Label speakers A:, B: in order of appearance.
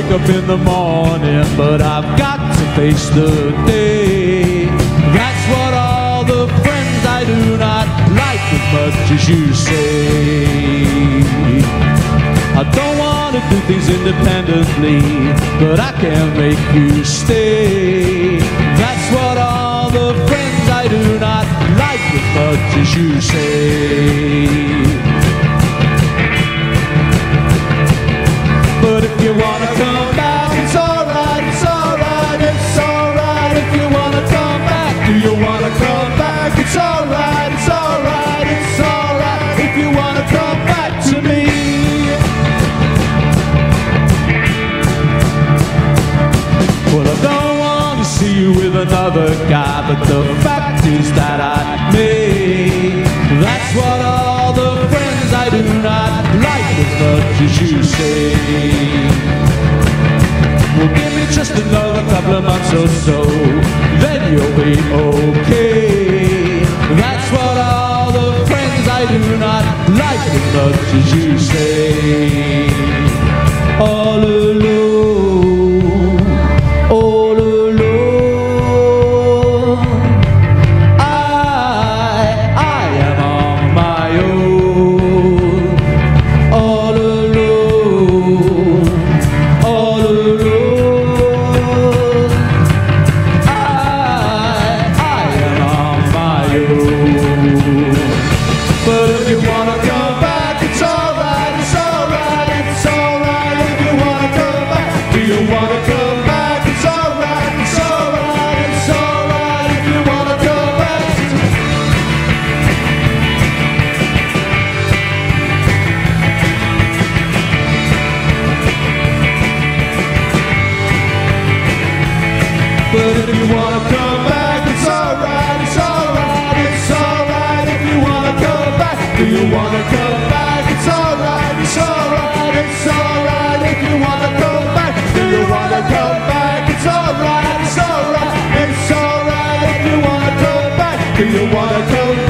A: wake up in the morning, but I've got to face the day. That's what all the friends I do not like as much as you say. I don't want to do things independently, but I can't make you stay. That's what all the friends I do not like as much as you say. But if you wanna come back, it's alright, it's alright, it's alright. If you wanna come back, do you wanna come back? It's alright, it's alright, it's alright. If you wanna come back to me. Well, I don't wanna see you with another guy, but the fact is that I may. That's what all the friends I do not like as much as you say. Well, give me just another couple of months or so, then you'll be okay. That's what all the friends I do not like as much as you say. All alone, all alone, I am on my own. All alone, all alone, I am on my own. But if you wanna come back, it's alright, it's alright, it's alright. If you wanna come back, do you wanna come back? It's alright, it's alright, it's alright. If you wanna come back. But if you wanna come back, it's alright, it's alright, it's alright. If you wanna come back, do you wanna come back? It's alright, it's alright, it's alright. If you wanna come back, do you wanna come back? It's alright, it's alright, it's alright. If you wanna come back, do you wanna come back?